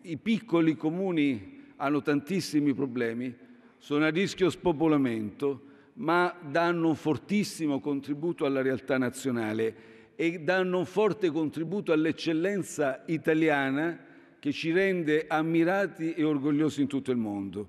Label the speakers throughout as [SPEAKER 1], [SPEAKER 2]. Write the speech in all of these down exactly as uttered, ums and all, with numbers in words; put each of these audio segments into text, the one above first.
[SPEAKER 1] i piccoli comuni hanno tantissimi problemi, sono a rischio spopolamento, ma danno un fortissimo contributo alla realtà nazionale e danno un forte contributo all'eccellenza italiana che ci rende ammirati e orgogliosi in tutto il mondo.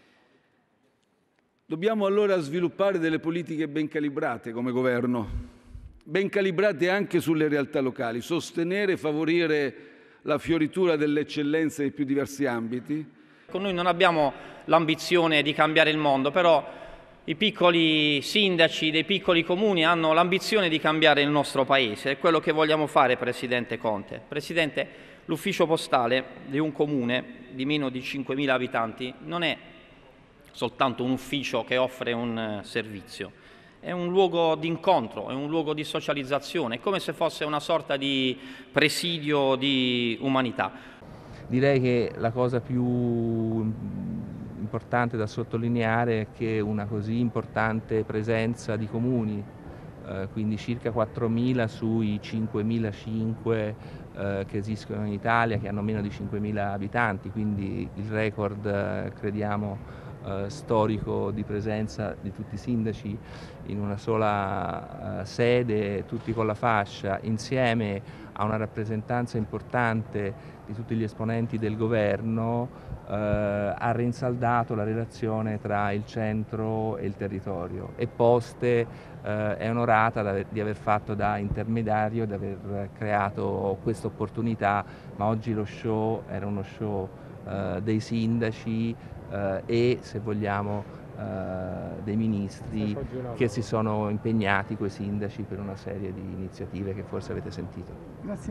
[SPEAKER 1] Dobbiamo allora sviluppare delle politiche ben calibrate come governo, ben calibrate anche sulle realtà locali, sostenere e favorire la fioritura dell'eccellenza nei più diversi ambiti.
[SPEAKER 2] Con noi non abbiamo l'ambizione di cambiare il mondo, però i piccoli sindaci dei piccoli comuni hanno l'ambizione di cambiare il nostro Paese. È quello che vogliamo fare, Presidente Conte. Presidente, l'ufficio postale di un comune di meno di cinquemila abitanti non è soltanto un ufficio che offre un servizio, è un luogo di incontro, è un luogo di socializzazione, è come se fosse una sorta di presidio di umanità.
[SPEAKER 3] Direi che la cosa più importante da sottolineare è che una così importante presenza di comuni, eh, quindi circa quattromila sui cinquemilacinquecento eh, che esistono in Italia, che hanno meno di cinquemila abitanti, quindi il record eh, crediamo eh, storico di presenza di tutti i sindaci in una sola eh, sede, tutti con la fascia, insieme a una rappresentanza importante di tutti gli esponenti del governo, eh, ha rinsaldato la relazione tra il centro e il territorio e Poste eh, è onorata da, di aver fatto da intermediario, di aver creato questa opportunità, ma oggi lo show era uno show eh, dei sindaci eh, e, se vogliamo, Uh, dei ministri che si sono impegnati coi sindaci per una serie di iniziative che forse avete sentito.
[SPEAKER 4] Grazie.